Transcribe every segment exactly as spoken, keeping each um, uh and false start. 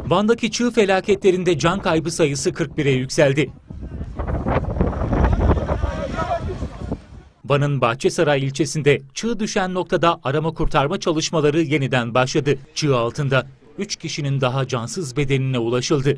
Van'daki çığ felaketlerinde can kaybı sayısı kırk bire yükseldi. Van'ın Bahçesaray ilçesinde çığ düşen noktada arama kurtarma çalışmaları yeniden başladı. Çığ altında üç kişinin daha cansız bedenine ulaşıldı.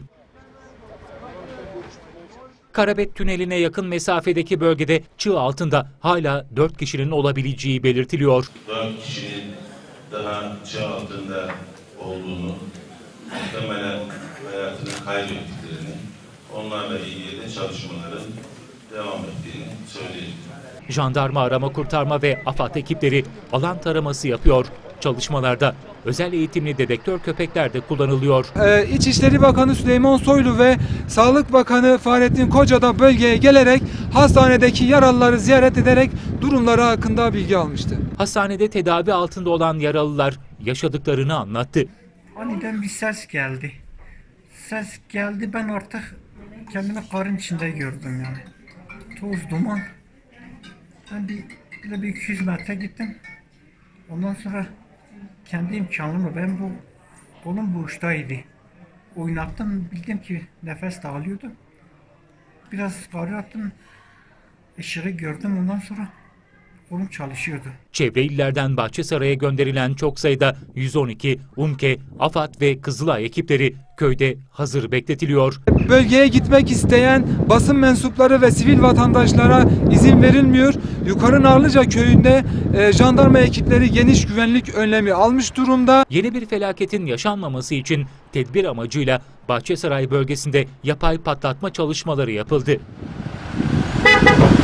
Karabet Tüneli'ne yakın mesafedeki bölgede çığ altında hala dört kişinin olabileceği belirtiliyor. dört kişinin daha çığ altında olduğunu, muhtemelen hayatını kaybettiklerini, onlarla ilgili de çalışmaların devam ettiğini söyleyeyim. Jandarma arama kurtarma ve AFAD ekipleri alan taraması yapıyor. Çalışmalarda özel eğitimli dedektör köpekler de kullanılıyor. Ee, İçişleri Bakanı Süleyman Soylu ve Sağlık Bakanı Fahrettin Koca da bölgeye gelerek hastanedeki yaralıları ziyaret ederek durumları hakkında bilgi almıştı. Hastanede tedavi altında olan yaralılar yaşadıklarını anlattı. Aniden bir ses geldi. Ses geldi, ben artık kendimi karın içinde gördüm yani. Toz, duman. Ben bir, bir, bir iki yüz metre gittim. Ondan sonra kendi imkanımla, ben bu kolum bu uçtaydı. Oynattım, bildim ki nefes dağılıyordu. Biraz yukarı attım, ışığı gördüm, ondan sonra kolum çalışıyordu. Çevre illerden Bahçesaray'a gönderilen çok sayıda yüz on iki, UMKE, AFAD ve Kızılay ekipleri köyde hazır bekletiliyor. Bölgeye gitmek isteyen basın mensupları ve sivil vatandaşlara izin verilmiyor. Yukarı Narlıca köyünde e, jandarma ekipleri geniş güvenlik önlemi almış durumda. Yeni bir felaketin yaşanmaması için tedbir amacıyla Bahçesaray bölgesinde yapay patlatma çalışmaları yapıldı.